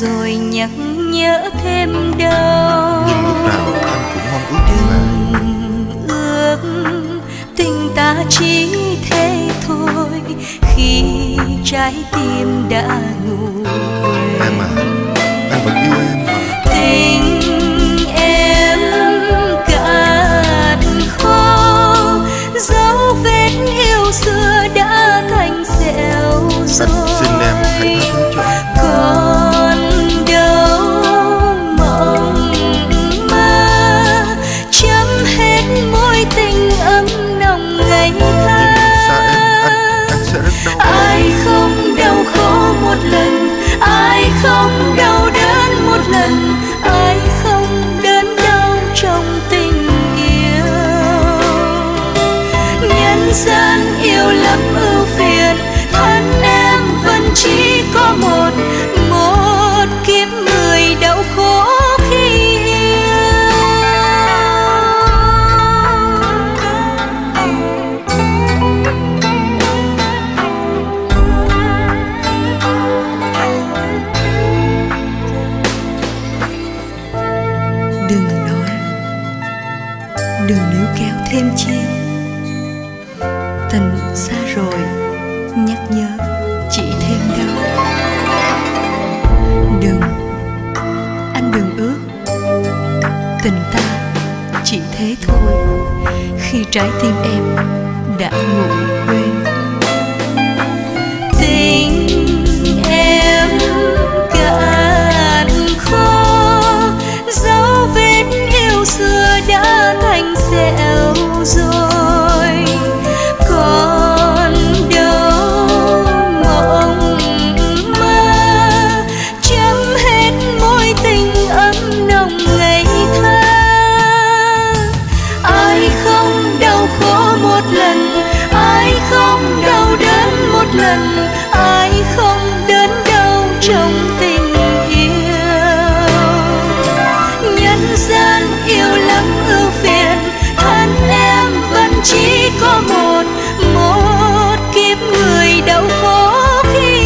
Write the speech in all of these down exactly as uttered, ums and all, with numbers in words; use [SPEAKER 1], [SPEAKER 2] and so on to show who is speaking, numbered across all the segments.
[SPEAKER 1] rồi nhắc nhớ thêm đâu.
[SPEAKER 2] Nhưng lúc nào anh cũng mong ước như vậy.
[SPEAKER 1] Đừng ước tình ta chỉ thế thôi khi trái tim đã ngủ quên.
[SPEAKER 2] Em à, anh vẫn yêu em mà.
[SPEAKER 1] Tình em cạn khô, dấu vết yêu xưa đã thành dẻo rồi.
[SPEAKER 2] Anh xin em hãy tha thứ cho anh.
[SPEAKER 1] Còn đâu mộng mơ chấm hết mối tình ấm nồng ngày thơ.
[SPEAKER 2] Xa em, anh, anh sẽ rất đau.
[SPEAKER 1] Ai không đau khổ một lần, ai không đau đớn một lần, ai không đớn đau trong tình yêu. Nhân gian yêu lắm ưu phiền, thân em vẫn chỉ có một, một kiếp người đau khổ khi đừng nói, đừng níu kéo thêm chi. Tình xa rồi, nhắc nhớ chỉ thêm đau. Đừng, anh đừng ước tình ta chỉ thế thôi khi trái tim em đã ngủ quên. Tình em cạn khô, dấu vết yêu xưa đã thành dẻo rồi. Còn đâu mộng mơ chấm hết mối tình ấm nồng ngày thơ. Ai không đau khổ một lần, ai không đau đớn một lần, ai không đớn đau trong tình yêu. Nhân gian yêu lắm ưu phiền, thân em vẫn chỉ có một, một kiếp người đau khổ khi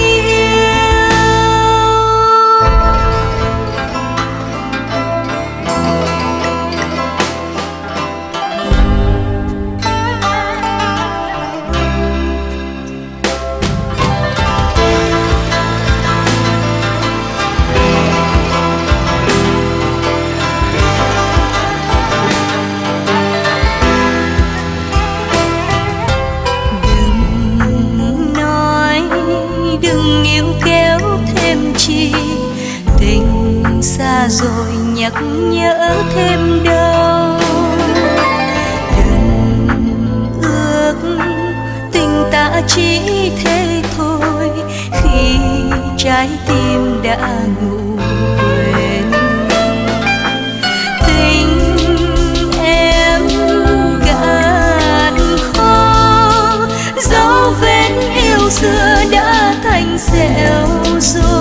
[SPEAKER 1] xa rồi nhắc nhớ thêm đâu. Đừng ước tình ta chỉ thế thôi khi trái tim đã ngủ quên. Tình em cạn khô, dấu vết yêu xưa đã thành dẻo rồi.